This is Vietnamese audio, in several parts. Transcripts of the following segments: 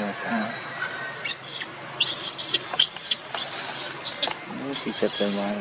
sao thì chật rồi mà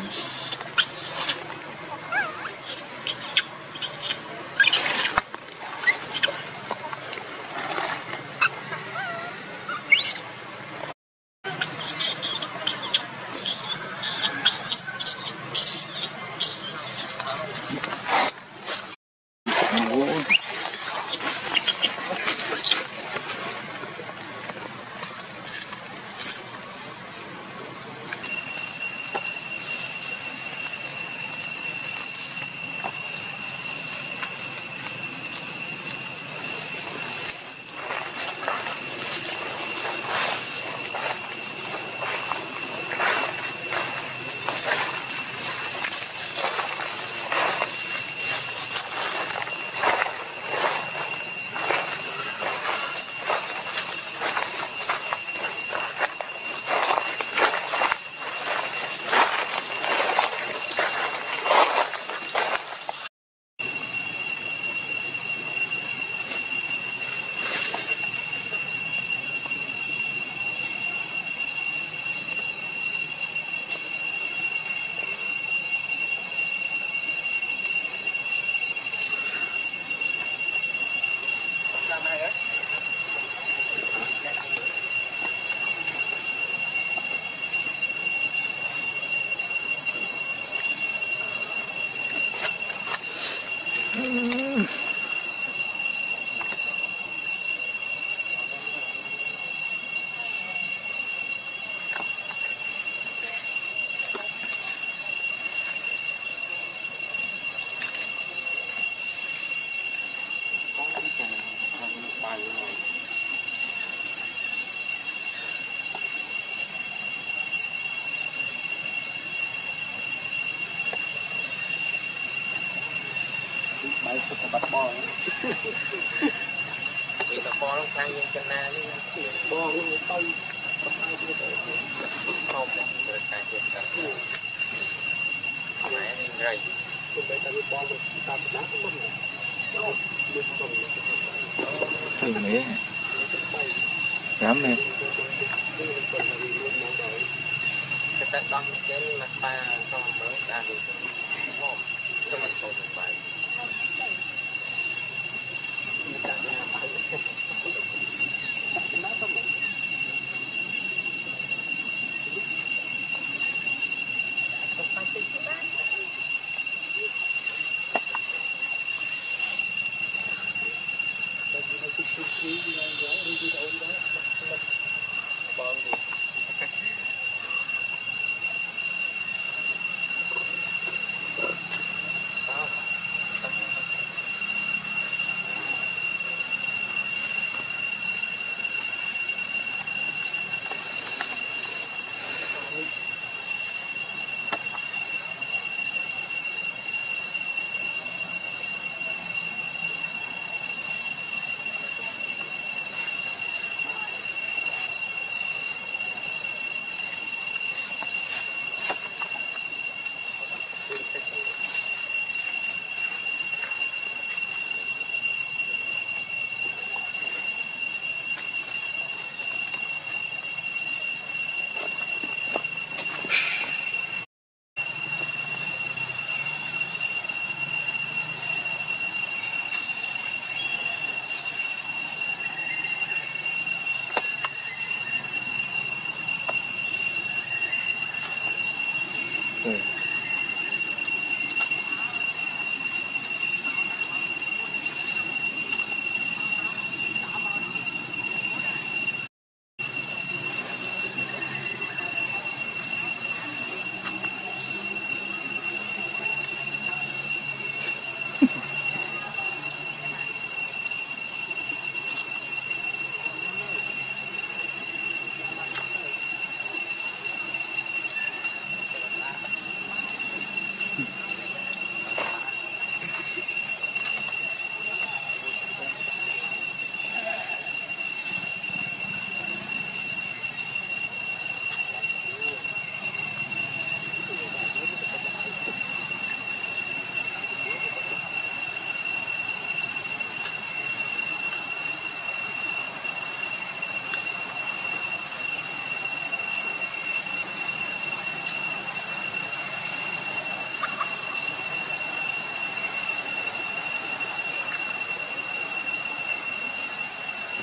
bay sụp bắt bò vì là bò nó sang những chân na chứ bò nó tông không được cài chết cả mẹ đi rầy không phải ta đi bò được ta đá cái mất này thử mấy dám lên cái tết đón trên mặt ta không mới ra được không cho mình không được phải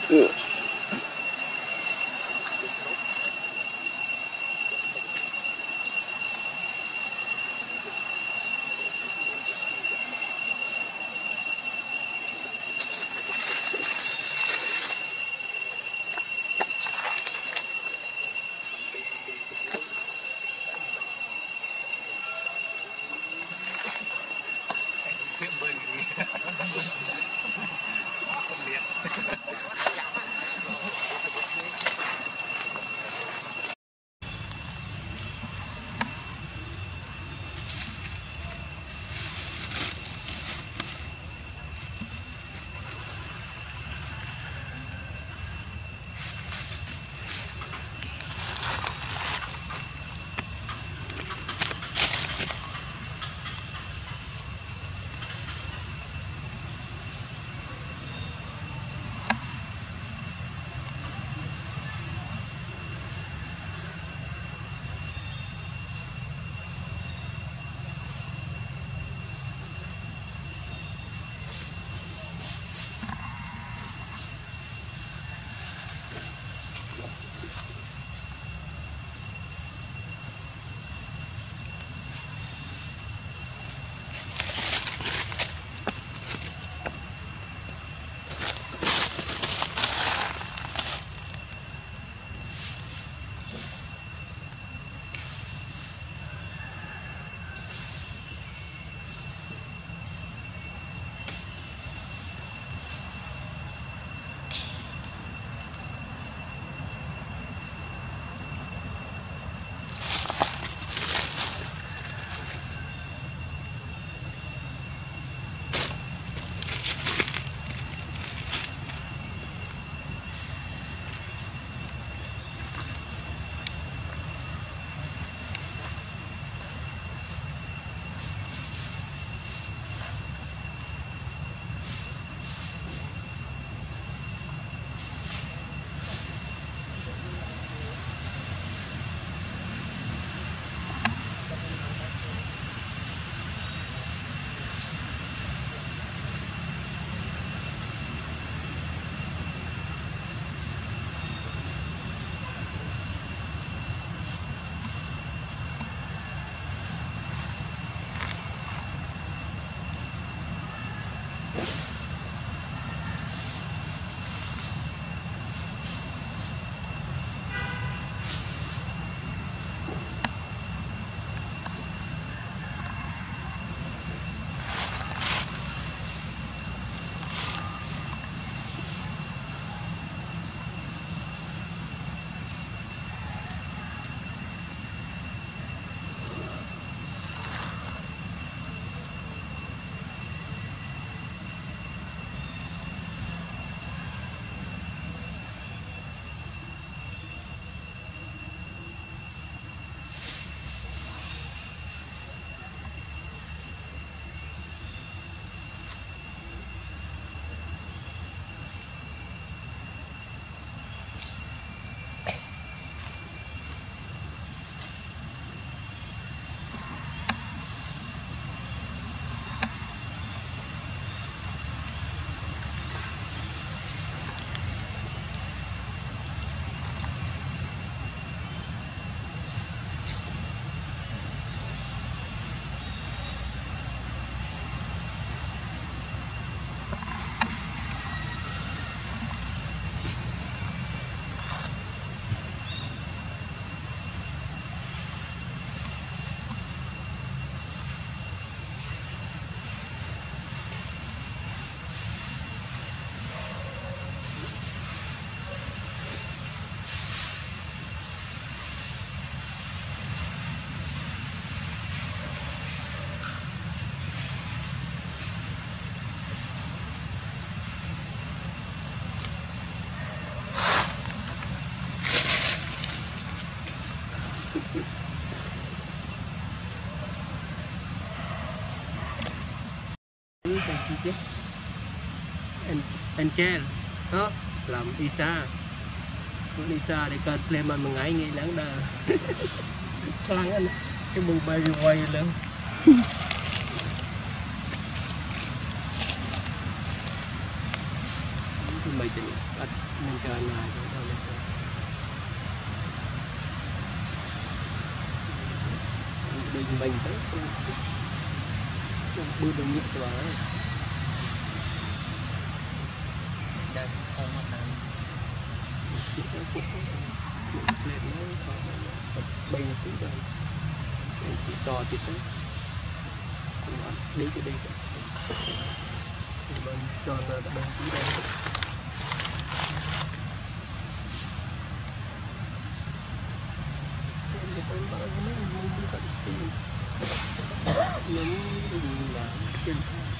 chứ anh chen đó làm Isa con Isa để con lên mà ngày nghĩ lắng đờ lắng anh cái mùng bay quay lên mấy chuyện bắt mình chờ này rồi thôi lên đây mình tới bữa đồng nhiệt quá đang không mà làm chỉ có phút lên nó bay tí rồi chỉ to thì tới đi cái đi bên tròn là bên tí đây những cái gì là trên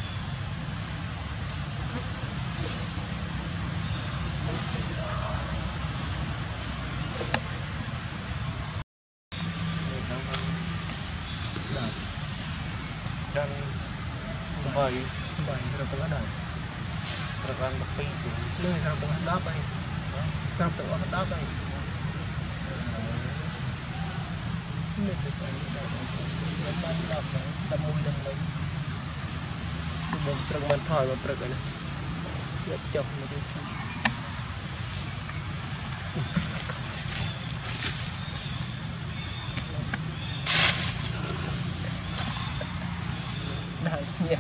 dan bayi berapa ada berapa lebih itu berapa apa ini berapa apa ini ini berapa temu dan lain trukมันถอยมาtruk này nhập chọc một cái đại nhiên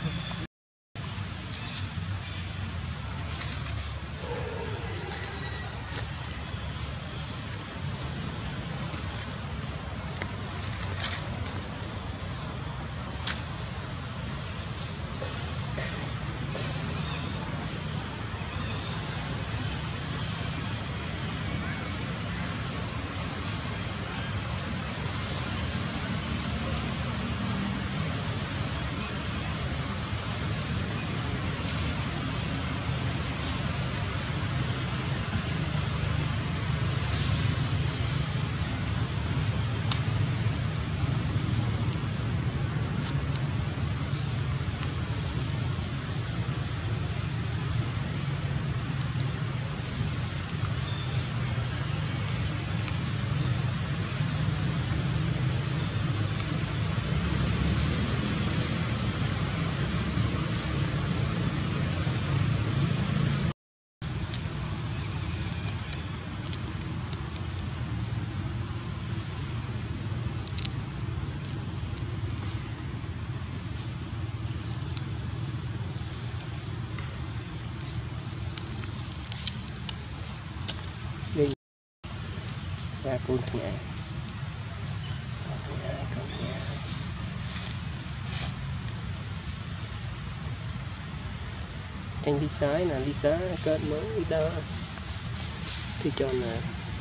đi ra con nhà tranh đi sái là đi xá cơn mới đó thì cho là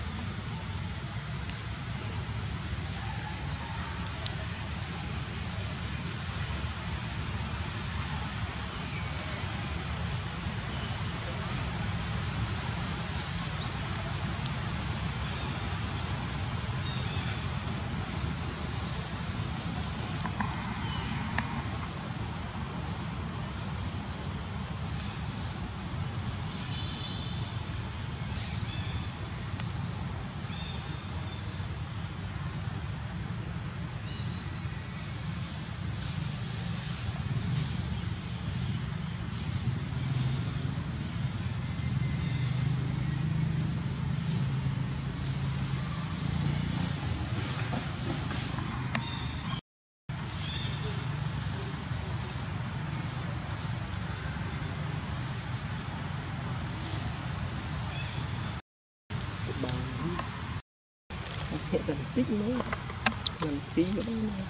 sẽ cần tích mới gần tí nữa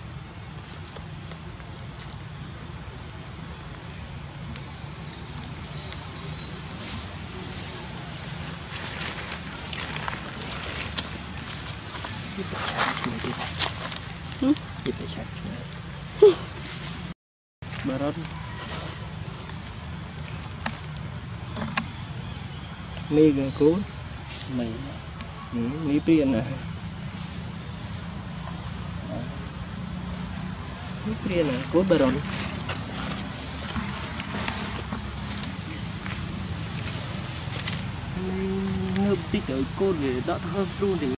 kita chat baron mega cool mày mỹ tiền à mỹ tiền à cool baron ngập tích ở cool để đỡ hơn luôn thì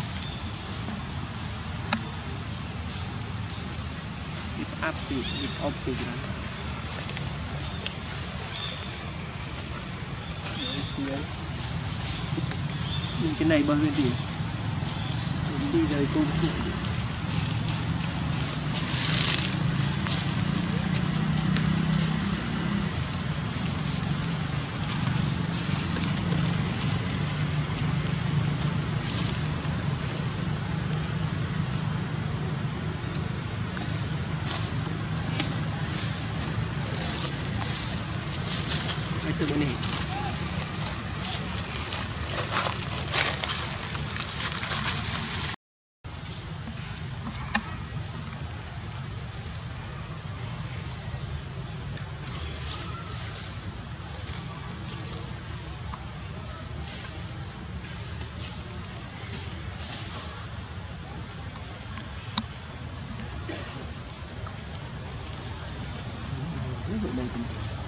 áp thì ốp thì cái này bao nhiêu tiền đi rồi cô itu ini Ini